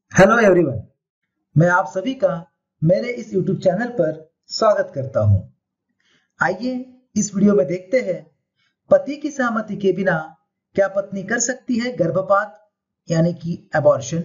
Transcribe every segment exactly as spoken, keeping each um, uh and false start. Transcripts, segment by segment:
Hello everyone, मैं आप सभी का मेरे इस यूट्यूब चैनल पर स्वागत करता हूं। आइए इस वीडियो में देखते हैं पति की सहमति के बिना क्या पत्नी कर सकती है गर्भपात यानी कि एबॉर्शन।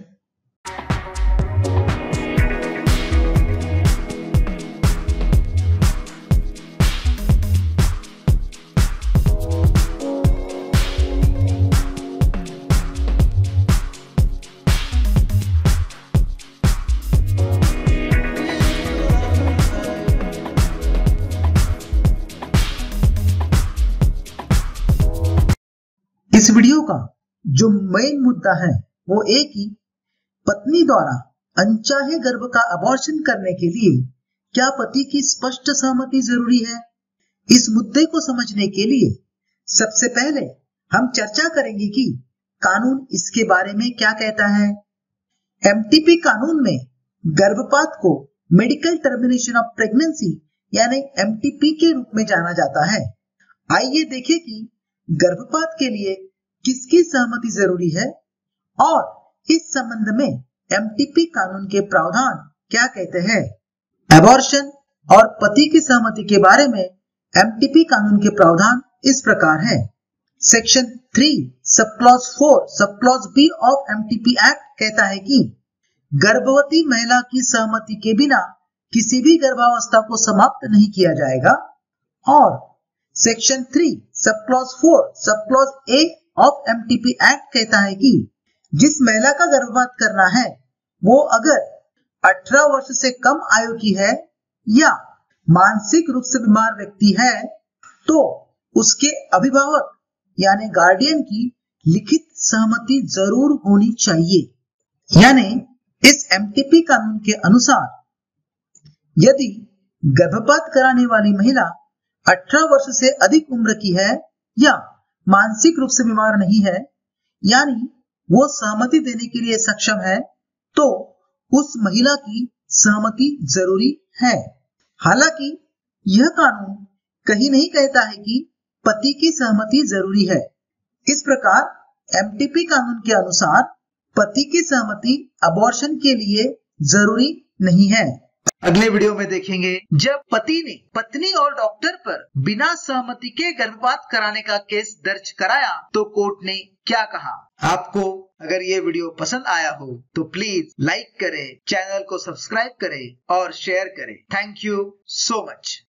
इस वीडियो का जो मेन मुद्दा है वो एक ही, पत्नी द्वारा अनचाहे गर्भ का अबॉर्शन करने के लिए क्या पति की स्पष्ट सहमति जरूरी है। इस मुद्दे को समझने के लिए सबसे पहले हम चर्चा करेंगे कि कानून इसके बारे में क्या कहता है। एमटीपी कानून में गर्भपात को मेडिकल टर्मिनेशन ऑफ प्रेगनेंसी यानी एमटीपी के रूप में जाना जाता है। आइए देखें कि गर्भपात के लिए किसकी सहमति जरूरी है और इस संबंध में एमटीपी कानून के प्रावधान क्या कहते हैं। एबॉर्शन और पति की सहमति के बारे में एमटीपी कानून के प्रावधान इस प्रकार है। Section three sub clause four sub clause B of MTP act कहता है कि गर्भवती महिला की सहमति के बिना किसी भी गर्भावस्था को समाप्त नहीं किया जाएगा। और section three sub clause four sub clause A of MTP act कहता है कि जिस महिला का गर्भपात करना है वो अगर अठारह वर्ष से कम आयु की है या मानसिक रूप से बीमार व्यक्ति है तो उसके अभिभावक यानी गार्डियन की लिखित सहमति जरूर होनी चाहिए। यानी इस एमटीपी कानून के अनुसार यदि गर्भपात कराने वाली महिला अठारह वर्ष से अधिक उम्र की है या मानसिक रूप से बीमार नहीं है यानी वो सहमति देने के लिए सक्षम है तो उस महिला की सहमति जरूरी है। हालांकि यह कानून कहीं नहीं कहता है कि पति की सहमति जरूरी है। इस प्रकार एमटीपी कानून के अनुसार पति की सहमति अबॉर्शन के लिए जरूरी नहीं है। अगले वीडियो में देखेंगे जब पति ने पत्नी और डॉक्टर पर बिना सहमति के गर्भपात कराने का केस दर्ज कराया तो कोर्ट ने क्या कहा। आपको अगर ये वीडियो पसंद आया हो तो प्लीज लाइक करें, चैनल को सब्सक्राइब करें और शेयर करें। Thank you so much.